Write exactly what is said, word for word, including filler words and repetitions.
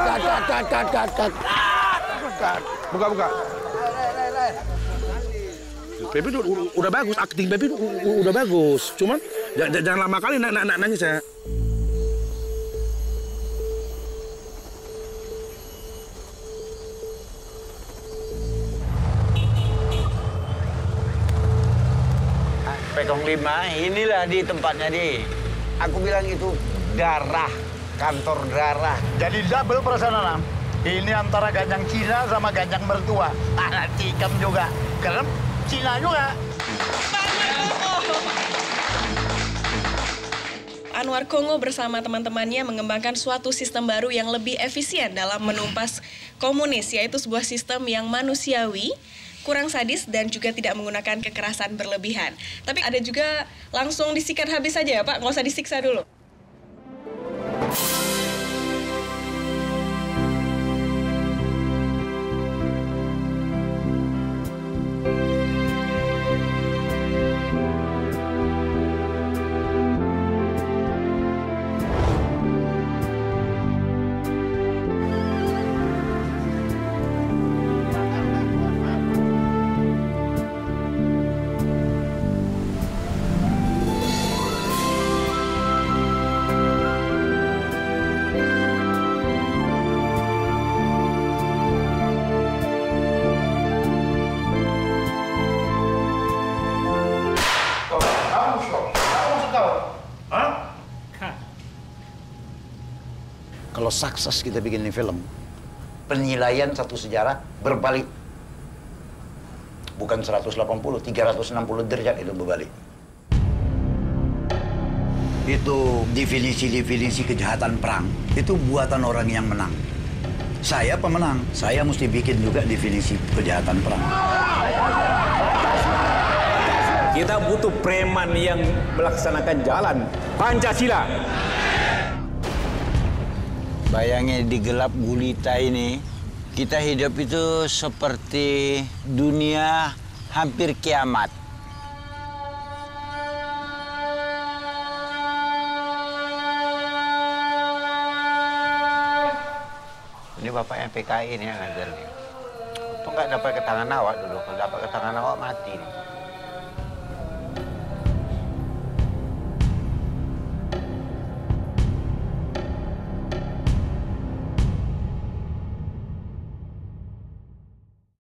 cut, cut, cut, cut, cut. Buka, buka. Pepe udah, udah bagus, akting Pepe udah bagus. Cuman jangan lama kali nangis ya. Pekong lima, inilah di tempatnya di. Aku bilang itu darah, kantor darah. Jadi double perasaan. Ini antara ganjang Cina sama ganjang mertua. Anak tikam juga. Karena Cina juga. Anwar Kongo bersama teman-temannya mengembangkan suatu sistem baru yang lebih efisien dalam menumpas komunis, yaitu sebuah sistem yang manusiawi, kurang sadis, dan juga tidak menggunakan kekerasan berlebihan. Tapi ada juga langsung disikat habis saja ya Pak, nggak usah disiksa dulu. Kalau sukses kita bikin ini film, penilaian satu sejarah berbalik. Bukan seratus delapan puluh, tiga ratus enam puluh derajat itu berbalik. Itu definisi-definisi kejahatan perang, itu buatan orang yang menang. Saya pemenang, saya mesti bikin juga definisi kejahatan perang. Kita butuh preman yang melaksanakan jalan Pancasila. Bayangin di gelap gulita ini, kita hidup itu seperti dunia hampir kiamat. Ini bapaknya P K I ini yang ngajar nih. Itu nggak dapat ke tangan awak dulu, kalau dapat ke tangan awak mati nih.